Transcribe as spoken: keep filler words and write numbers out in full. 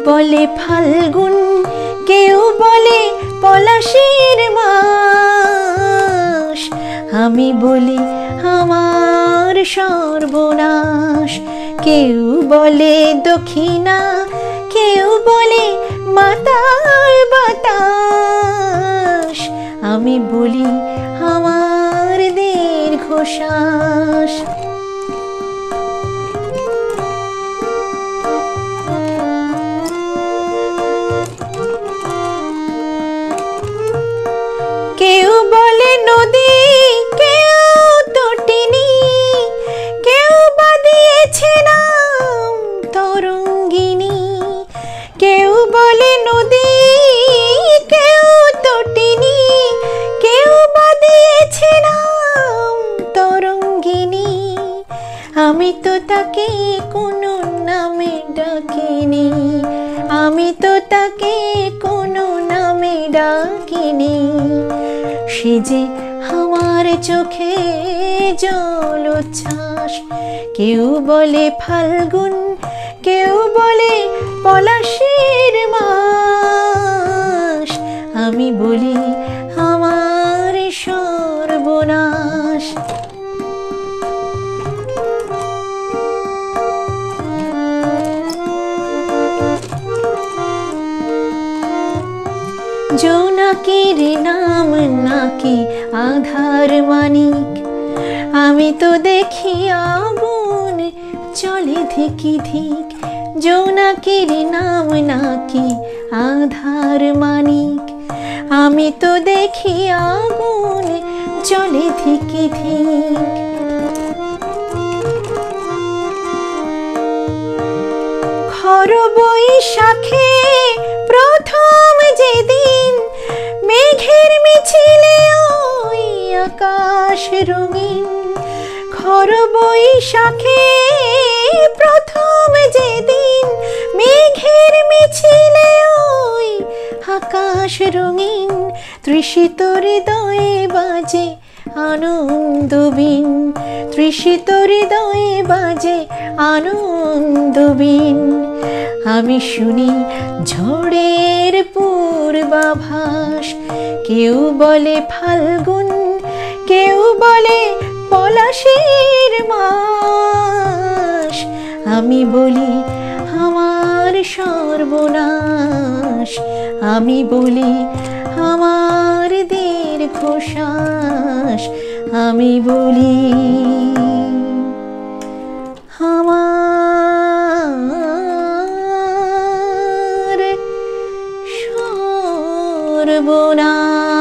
বলে ফাল্গুন, কেউ বলে পলাশের মাস। আমি বলি আমার সর্বনাশ। কেউ বলে দক্ষিণা, কেউ বলে মাতাল বাতাস। আমি বলি আমার দীর্ঘশ্বাস। কেউ বলে নদী, কেউ তটিনী, কেউ বা দিয়েছে নাম তরঙ্গিনী। কেউ বলে নদী, কেউ তটিনী, কেউ বা দিয়েছে নাম তরঙ্গিনী। আমি তো তাকে কোনো নামে ডাকিনি, আমি তো তাকে কোনো নামে ডাকিনি। সে যে আমার চোখে জলোচ্ছ্বাস। কেউ বলে ফাল্গুন, কেউ বলে পলাশের মাস। আমি বলি আমার সর্বনাশ। জোনাকির নাম নাকি আধার মানিক। আমি তো দেখি আগুন চলে ধিকি ধিক। জোনাকির নাম নাকি আধার মানিক। আমি তো দেখি আগুন চলে ধিকি ধিক। খর বৈশাখে প্রথম যেদিন মেঘের মিছিলে ওই আকাশ রঙিন। খর বৈশাখে প্রথম যেদিন মেঘের মিছিলে ওই আকাশ রঙিন। তৃষিত হৃদয়ে বাজে আনন্দবীণ, তৃষিত হৃদয়ে বাজে আনন্দবীণ। আমি শুনি ঝড়ের পূর্বাভাস। কেউ বলে ফাল্গুন, কেউ বলে পলাশের মাস। আমি বলি আমার সর্বনাশ। আমি বলি আমার দীর্ঘশ্বাস। আমি বলি আমার সর্বনাশ।